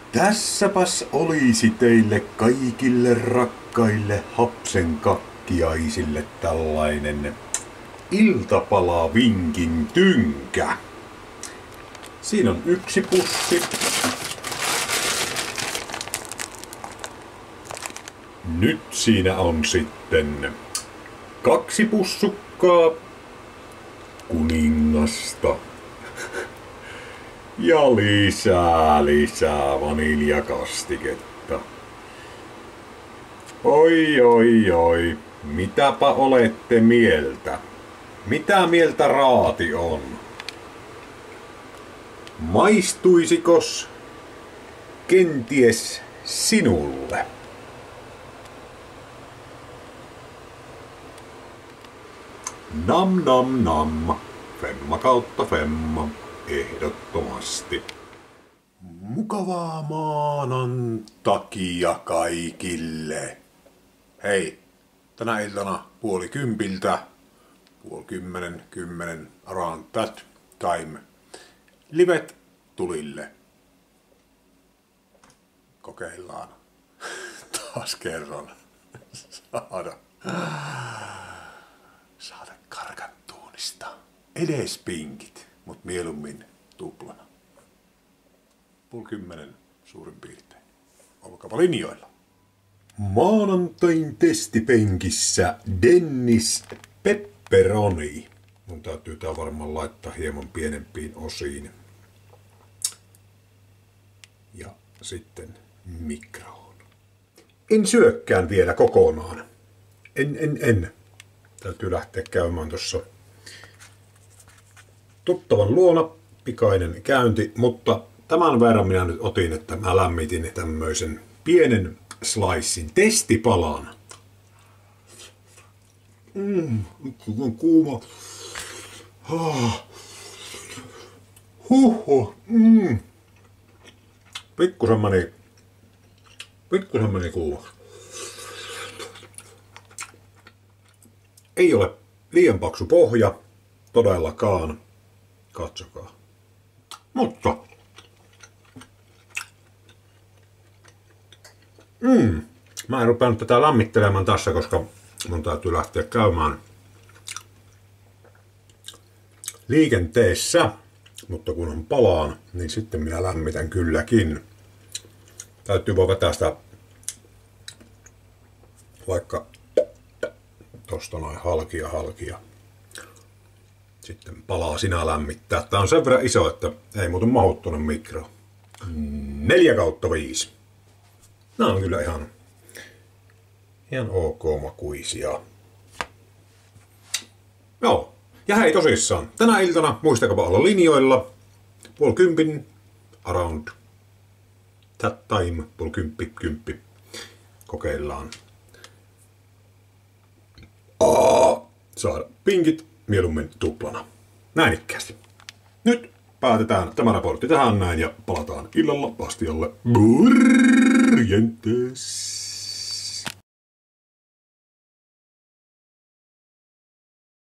Tässäpäs olisi teille kaikille rakkaille hapsenkakkiaisille tällainen iltapalavinkin tynkä. Siinä on yksi pussi. Nyt siinä on sitten 2 pussukkaa kuningasta. Ja lisää vaniljakastiketta. Oi, mitäpä olette mieltä? Mitä mieltä raati on? Maistuisikos kenties sinulle? Nam nam nam. Femma kautta femma. Ehdottomasti. Mukavaa maanantakia kaikille. Hei, tänä iltana 9:30, 10:10, around that time. Livet tulille. Kokeillaan taas kerran saada karkantuunista edes pinkit, mut mieluummin tuplana. 9:30 suurin piirtein. Olkaapa linjoilla. Maanantain testipenkissä Dennis Pepperoni. Mun täytyy tää varmaan laittaa hieman pienempiin osiin. Ja sitten mikroon. En syökkään vielä kokonaan. En. Täytyy lähteä käymään tossa tuttavan luona. Pikainen käynti, mutta tämän verran minä nyt otin, että mä lämmitin tämmöisen pienen slicein testipalan. On kuuma. Pikkusen meni kuuma. Ei ole liian paksu pohja, todellakaan. Katsokaa. Mutta mä en rupea nyt tätä lämmittelemään tässä, koska mun täytyy lähteä käymään liikenteessä. Mutta kun on palaan, niin sitten minä lämmitän kylläkin. Täytyy vaan vetää sitä vaikka tosta noin halkia. Sitten palaa sinä lämmittää. Tää on sen verran iso, että ei muuten mahu tuonne mikroon. 4/5. Nää on kyllä ihan ok makuisia. Joo. Ja hei tosissaan. Tänä iltana muistakaa olla linjoilla. 9:30 around that time. 9:10. Kokeillaan. Saada pinkit mieluummin tuplana. Näin. Nyt päätetään tämä raportti tähän näin ja palataan illalla astialle. Morjentes!